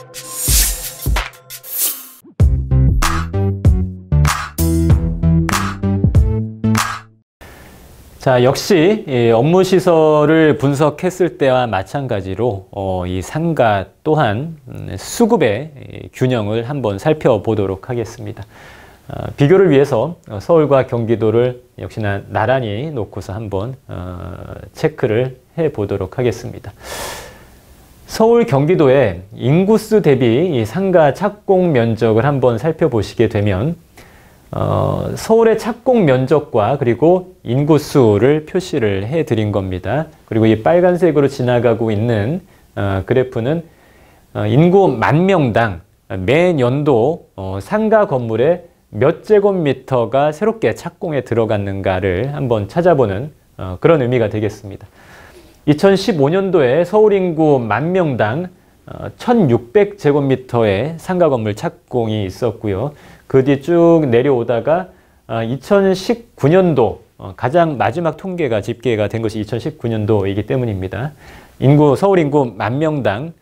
자, 역시 업무 시설을 분석했을 때와 마찬가지로 이 상가 또한 수급의 균형을 한번 살펴보도록 하겠습니다. 비교를 위해서 서울과 경기도를 역시나 나란히 놓고서 한번 체크를 해보도록 하겠습니다. 서울, 경기도의 인구수 대비 이 상가 착공 면적을 한번 살펴보시게 되면 서울의 착공 면적과 그리고 인구수를 표시를 해드린 겁니다. 그리고 이 빨간색으로 지나가고 있는 그래프는 인구 만 명당 매년도 상가 건물의 몇 제곱미터가 새롭게 착공에 들어갔는가를 한번 찾아보는 그런 의미가 되겠습니다. 2015년도에 서울 인구 만 명당 1600제곱미터의 상가 건물 착공이 있었고요. 그 뒤 쭉 내려오다가 2019년도 가장 마지막 통계가 집계가 된 것이 2019년도이기 때문입니다. 서울 인구 만 명당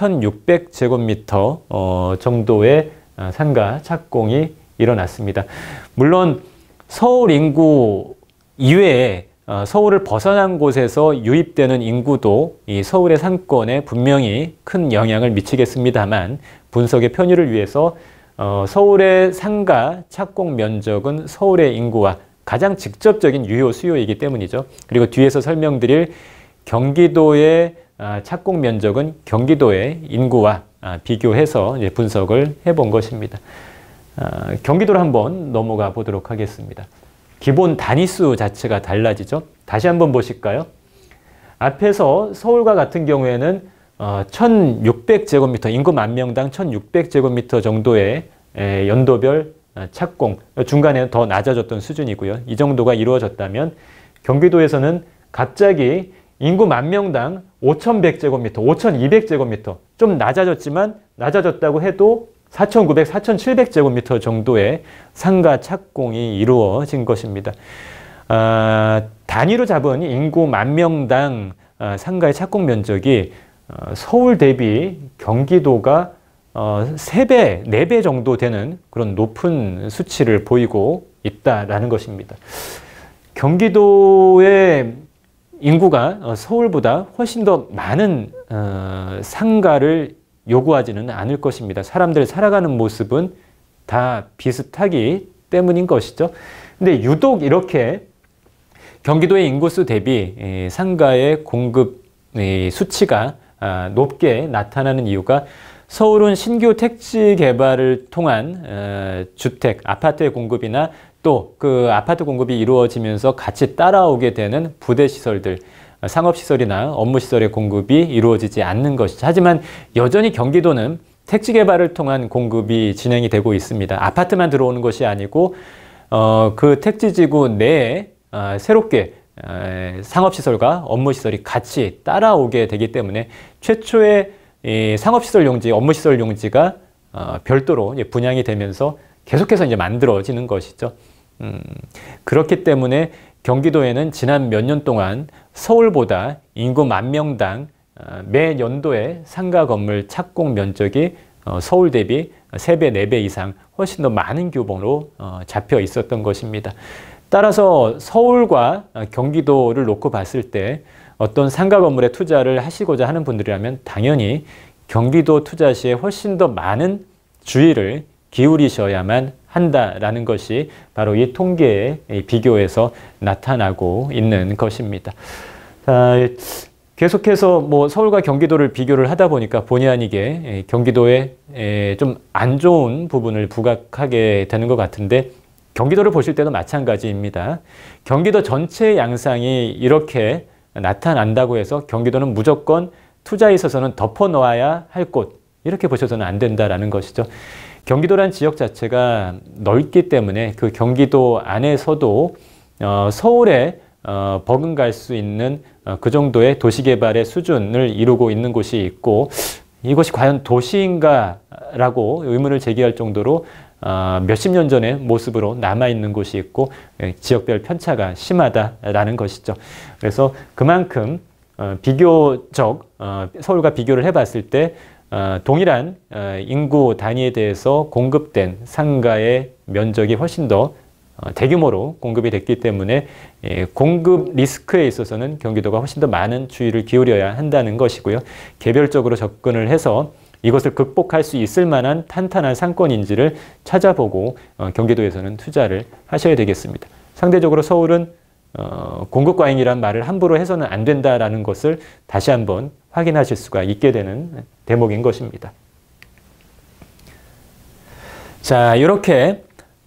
1600제곱미터 정도의 상가 착공이 일어났습니다. 물론 서울 인구 이외에 서울을 벗어난 곳에서 유입되는 인구도 이 서울의 상권에 분명히 큰 영향을 미치겠습니다만 분석의 편의를 위해서 서울의 상가 착공 면적은 서울의 인구와 가장 직접적인 유효 수요이기 때문이죠. 그리고 뒤에서 설명드릴 경기도의 착공 면적은 경기도의 인구와 비교해서 이제 분석을 해본 것입니다. 경기도로 한번 넘어가 보도록 하겠습니다. 기본 단위수 자체가 달라지죠. 다시 한번 보실까요? 앞에서 서울과 같은 경우에는 1600제곱미터, 인구 만 명당 1600제곱미터 정도의 연도별 착공, 중간에는 더 낮아졌던 수준이고요. 이 정도가 이루어졌다면 경기도에서는 갑자기 인구 만 명당 5100제곱미터, 5200제곱미터, 좀 낮아졌지만 낮아졌다고 해도 4900, 4700제곱미터 정도의 상가 착공이 이루어진 것입니다. 단위로 잡은 인구 만 명당 상가의 착공 면적이 서울 대비 경기도가 3배, 4배 정도 되는 그런 높은 수치를 보이고 있다라는 것입니다. 경기도의 인구가 서울보다 훨씬 더 많은 상가를 요구하지는 않을 것입니다. 사람들 살아가는 모습은 다 비슷하기 때문인 것이죠. 근데 유독 이렇게 경기도의 인구수 대비 상가의 공급 수치가 높게 나타나는 이유가 서울은 신규 택지 개발을 통한 주택, 아파트의 공급이나 또 그 아파트 공급이 이루어지면서 같이 따라오게 되는 부대시설들, 상업시설이나 업무시설의 공급이 이루어지지 않는 것이죠. 하지만 여전히 경기도는 택지 개발을 통한 공급이 진행이 되고 있습니다. 아파트만 들어오는 것이 아니고 그 택지지구 내에 새롭게 상업시설과 업무시설이 같이 따라오게 되기 때문에 최초의 이 상업시설 용지, 업무시설 용지가 별도로 분양이 되면서 계속해서 이제 만들어지는 것이죠. 그렇기 때문에 경기도에는 지난 몇 년 동안 서울보다 인구 만 명당 매 연도의 상가 건물 착공 면적이 서울 대비 3배, 4배 이상 훨씬 더 많은 규모로 잡혀 있었던 것입니다. 따라서 서울과 경기도를 놓고 봤을 때 어떤 상가 건물에 투자를 하시고자 하는 분들이라면 당연히 경기도 투자 시에 훨씬 더 많은 주의를 기울이셔야만 한다라는 것이 바로 이 통계의 비교에서 나타나고 있는 것입니다. 계속해서 뭐 서울과 경기도를 비교를 하다 보니까 본의 아니게 경기도에 좀 안 좋은 부분을 부각하게 되는 것 같은데 경기도를 보실 때도 마찬가지입니다. 경기도 전체의 양상이 이렇게 나타난다고 해서 경기도는 무조건 투자에 있어서는 덮어 놓아야 할 곳, 이렇게 보셔서는 안 된다라는 것이죠. 경기도란 지역 자체가 넓기 때문에 그 경기도 안에서도 서울에 버금갈 수 있는 그 정도의 도시개발의 수준을 이루고 있는 곳이 있고 이것이 과연 도시인가라고 의문을 제기할 정도로 몇십 년 전의 모습으로 남아있는 곳이 있고 지역별 편차가 심하다라는 것이죠. 그래서 그만큼 비교적 서울과 비교를 해봤을 때 동일한 인구 단위에 대해서 공급된 상가의 면적이 훨씬 더 대규모로 공급이 됐기 때문에 공급 리스크에 있어서는 경기도가 훨씬 더 많은 주의를 기울여야 한다는 것이고요. 개별적으로 접근을 해서 이것을 극복할 수 있을 만한 탄탄한 상권인지를 찾아보고 경기도에서는 투자를 하셔야 되겠습니다. 상대적으로 서울은 공급 과잉이란 말을 함부로 해서는 안 된다라는 것을 다시 한번 확인하실 수가 있게 되는 대목인 것입니다. 자, 이렇게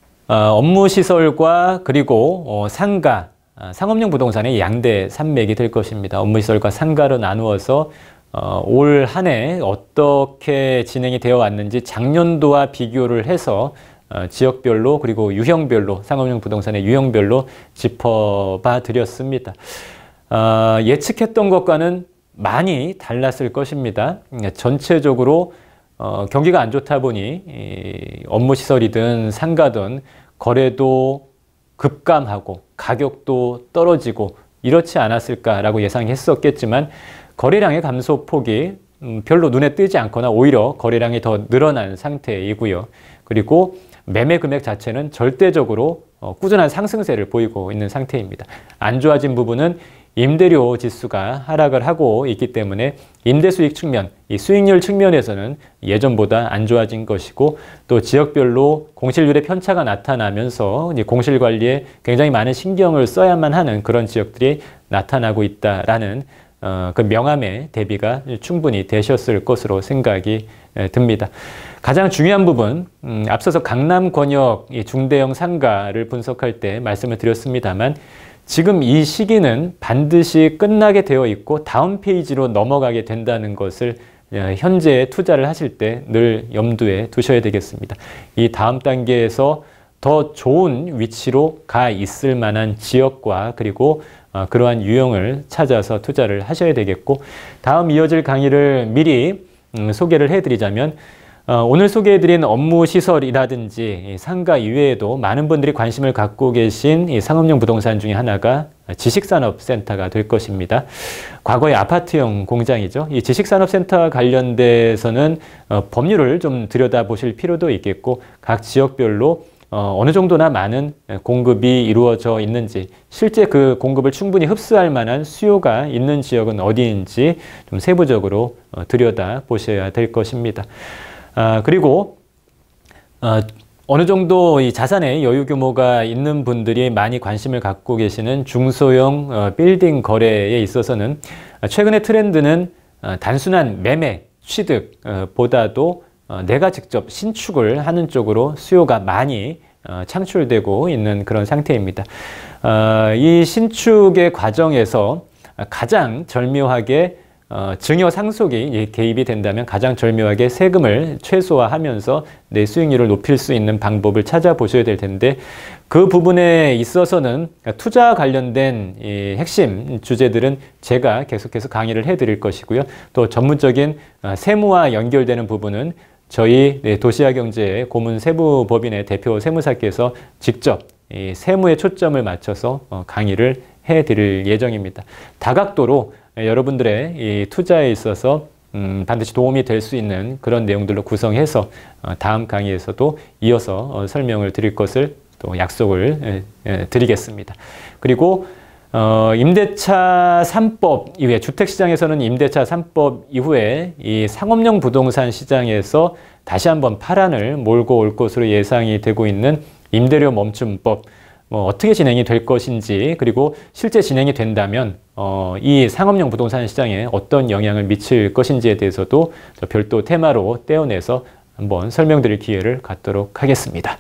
업무시설과 그리고 상가, 상업용 부동산의 양대 산맥이 될 것입니다. 업무시설과 상가로 나누어서 올 한 해 어떻게 진행이 되어 왔는지 작년도와 비교를 해서 지역별로 그리고 유형별로 상업용 부동산의 유형별로 짚어봐 드렸습니다. 예측했던 것과는 많이 달랐을 것입니다. 전체적으로 경기가 안 좋다 보니 업무시설이든 상가든 거래도 급감하고 가격도 떨어지고 이렇지 않았을까라고 예상했었겠지만 거래량의 감소폭이 별로 눈에 띄지 않거나 오히려 거래량이 더 늘어난 상태이고요. 그리고 매매 금액 자체는 절대적으로 꾸준한 상승세를 보이고 있는 상태입니다. 안 좋아진 부분은 임대료 지수가 하락을 하고 있기 때문에 임대수익 측면, 이 수익률 측면에서는 예전보다 안 좋아진 것이고 또 지역별로 공실률의 편차가 나타나면서 공실 관리에 굉장히 많은 신경을 써야만 하는 그런 지역들이 나타나고 있다라는 그 명암의 대비가 충분히 되셨을 것으로 생각이 듭니다. 가장 중요한 부분, 앞서서 강남 권역 중대형 상가를 분석할 때 말씀을 드렸습니다만 지금 이 시기는 반드시 끝나게 되어 있고 다음 페이지로 넘어가게 된다는 것을 현재 투자를 하실 때 늘 염두에 두셔야 되겠습니다. 이 다음 단계에서 더 좋은 위치로 가 있을 만한 지역과 그리고 그러한 유형을 찾아서 투자를 하셔야 되겠고 다음 이어질 강의를 미리 소개를 해드리자면 오늘 소개해드린 업무시설이라든지 상가 이외에도 많은 분들이 관심을 갖고 계신 이 상업용 부동산 중에 하나가 지식산업센터가 될 것입니다. 과거의 아파트형 공장이죠. 이 지식산업센터 관련돼서는 법률을 좀 들여다보실 필요도 있겠고 각 지역별로 어느 정도나 많은 공급이 이루어져 있는지 실제 그 공급을 충분히 흡수할 만한 수요가 있는 지역은 어디인지 좀 세부적으로 들여다보셔야 될 것입니다. 그리고 어느 정도 이 자산의 여유 규모가 있는 분들이 많이 관심을 갖고 계시는 중소형 빌딩 거래에 있어서는 최근의 트렌드는 단순한 매매, 취득보다도 내가 직접 신축을 하는 쪽으로 수요가 많이 창출되고 있는 그런 상태입니다. 이 신축의 과정에서 가장 절묘하게 증여 상속이 개입이 된다면 가장 절묘하게 세금을 최소화하면서 내 수익률을 높일 수 있는 방법을 찾아보셔야 될 텐데 그 부분에 있어서는 투자 관련된 이 핵심 주제들은 제가 계속해서 강의를 해드릴 것이고요. 또 전문적인 세무와 연결되는 부분은 저희 도시화경제의 고문 세무법인의 대표 세무사께서 직접 이 세무에 초점을 맞춰서 강의를 해드릴 예정입니다. 다각도로 여러분들의 이 투자에 있어서 반드시 도움이 될 수 있는 그런 내용들로 구성해서 다음 강의에서도 이어서 설명을 드릴 것을 또 약속을 드리겠습니다. 그리고 임대차 3법 이후에 주택시장에서는 임대차 3법 이후에 이 상업용 부동산 시장에서 다시 한번 파란을 몰고 올 것으로 예상이 되고 있는 임대료 멈춤법 어떻게 진행이 될 것인지 그리고 실제 진행이 된다면 이 상업용 부동산 시장에 어떤 영향을 미칠 것인지에 대해서도 별도 테마로 떼어내서 한번 설명드릴 기회를 갖도록 하겠습니다.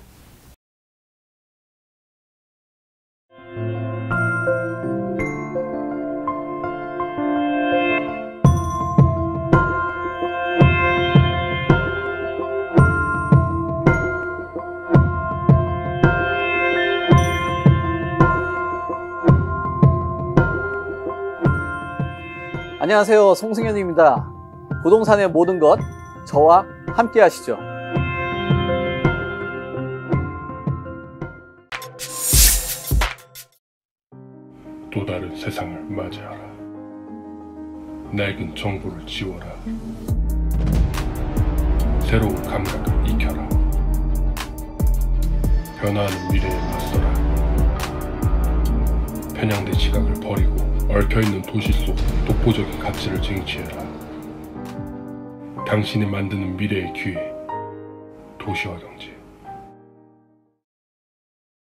안녕하세요, 송승현입니다. 부동산의 모든 것 저와 함께 하시죠. 또 다른 세상을 맞이하라. 낡은 정보를 지워라. 새로운 감각을 익혀라. 변화하는 미래에 맞서라. 편향된 시각을 버리고 얽혀있는 도시 속 독보적인 가치를 쟁취해라. 당신이 만드는 미래의 기회, 도시화 경제.